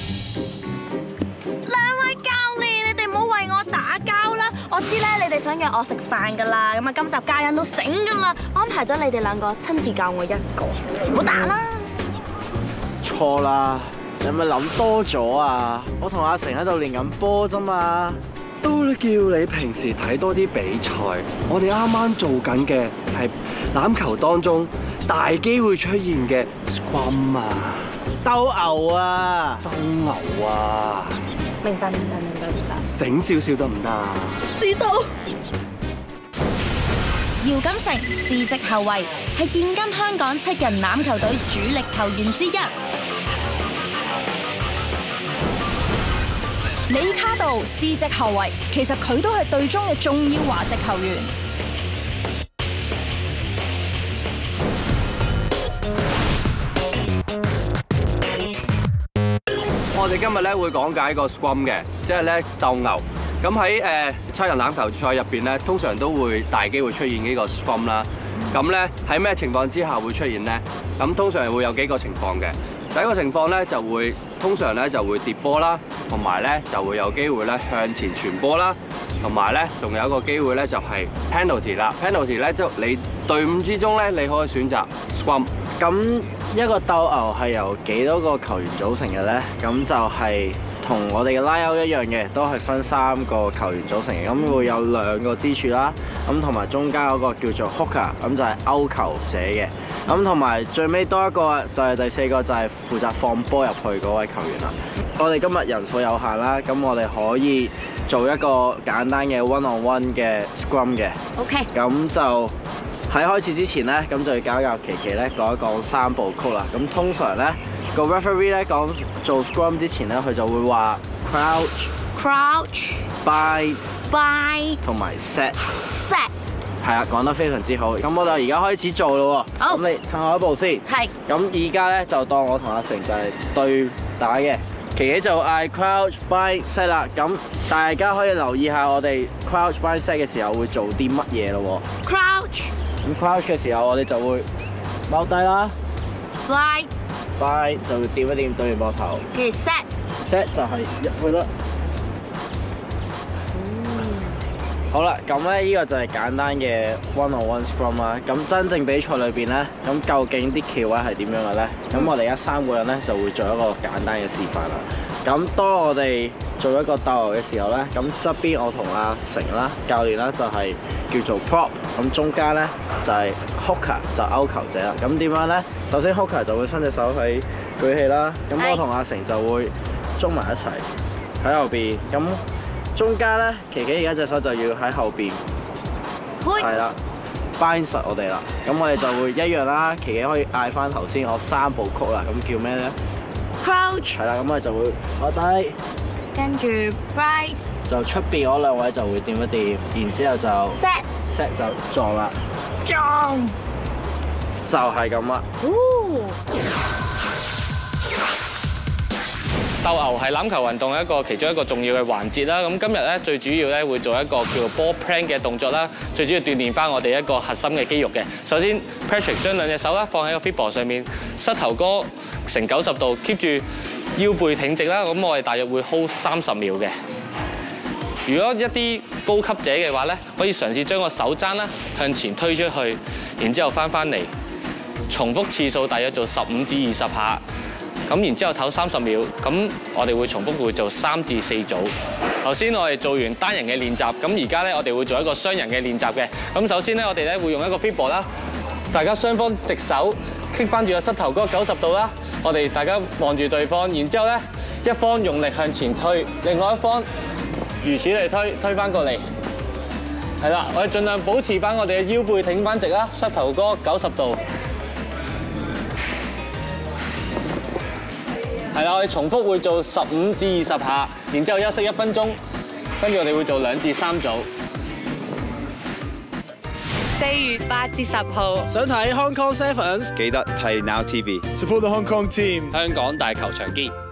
兩位教練，你哋唔好為我打交啦！我知咧，你哋想約我食飯噶啦，咁啊，今集家人都醒噶啦，安排咗你哋兩個親自教我一個，唔好打啦！ 錯啦，你係咪諗多咗啊？我同阿成喺度練緊波啫嘛，都叫你平時睇多啲比賽。我哋啱啱做緊嘅係欖球當中大機會出現嘅 scrum 啊，鬥牛啊，鬥牛啊！ 明白。 醒少少得唔得啊？ 知道。 姚錦成司職後衛，係現今香港7人欖球隊主力球員之一。 李卡道司職後衛，其實佢都係隊中嘅重要華籍球員。 我哋今日咧會講解個 scrum 嘅，即係咧鬥牛。咁喺7人欖球賽入邊咧，通常都會大機會出現呢個 scrum 啦。咁咧喺咩情況之下會出現咧？咁通常會有幾個情況嘅。第一個情況咧通常咧就會跌波啦，同埋咧就會有機會咧向前傳波啦，同埋咧仲有一個機會咧就係 penalty 啦。penalty 咧即係你隊伍之中咧你可以選擇 scrum。 咁一個鬥牛係由幾多個球員組成嘅咧？咁就係同我哋嘅拉歐一樣嘅，都係分3個球員組成嘅。咁會有2個支柱啦，咁同埋中間嗰個叫做 hooker， 咁就係勾球者嘅。咁同埋最尾多一個就係第4個，就係負責放波入去嗰位球員啦。我哋今日人數有限啦，咁我哋可以做一個簡單嘅 one-on-one 嘅 scrum 嘅。 OK。 咁就喺開始之前咧，咁就要教琪琪咧講一講3部曲啦。咁通常咧個 referee 咧講做 scrum 之前咧，佢就會話 crouch、buy 同埋 set。係啊，講得非常之好。咁我哋而家開始做咯喎。好。咁你褪我一步先。係。咁而家咧就當我同阿成就係對打嘅，琪琪就嗌 crouch、buy、set 啦。咁大家可以留意下我哋 crouch、buy、set 嘅時候會做啲乜嘢咯喎。 Crouch。 咁 crouch 嘅時候，我哋就會踎低啦。Buy 就會掂一掂對面膊頭。 跟住 set 就係入去啦。好啦，咁咧呢個就係簡單嘅 one-on-one scrum 啦。咁真正比賽裏邊咧，咁究竟啲橋位係點樣嘅咧？咁我哋而家3個人咧就會做一個簡單嘅示範啦。咁當我哋做一個鬥牛嘅時候咧，咁側邊我同阿成啦教練啦就係叫做 prop， 咁中間咧就係 hooker 就勾球者啦。咁點樣咧？首先 hooker 就會伸隻手喺舉起啦，咁我同阿成就會捉埋一齊喺後邊。咁中間咧，琪琪而家隻手就要喺後邊，係啦，bind實我哋啦。咁我哋就會一樣啦。琪琪可以嗌翻頭先我3部曲啦。咁叫咩咧 ？Crouch。 係啦，咁我哋就會坐低， 跟住 buy。 就出邊嗰2位就會掂一掂，然之後就 set 就撞啦， 撞， 就係咁啦。 鬥牛係欖球運動其中一個重要嘅環節啦。咁今日咧最主要咧會做一個叫做 ball plant 嘅動作啦。最主要鍛鍊翻我哋一個核心嘅肌肉嘅。首先 Patrick 將2隻手啦放喺個 fitball 上面，膝頭哥成90度 ，keep 住腰背挺直啦。咁我哋大約會 hold 30秒嘅。如果一啲高級者嘅話咧，可以嘗試將個手踭啦向前推出去，然之後翻嚟，重複次數大約做15至20下。咁然之後唞30秒，咁我哋會重複會做3至4組。頭先我哋做完單人嘅練習，咁而家咧我哋會做一個雙人嘅練習嘅。咁首先咧我哋咧會用一個 fitball 啦，大家雙方直手 kick 翻住個膝頭哥90度啦。我哋大家望住對方，然之後咧一方用力向前推，另外一方如此嚟推翻過嚟。係啦，我哋盡量保持翻我哋嘅腰背挺翻直啦，膝頭哥90度。係啦，我哋重複會做15至20下，然之後休息1分鐘，跟住我哋會做2至3組。 4月8至10號， 想睇 Hong Kong Sevens， 記得睇 Now TV，support the Hong Kong team。 香港大球場見。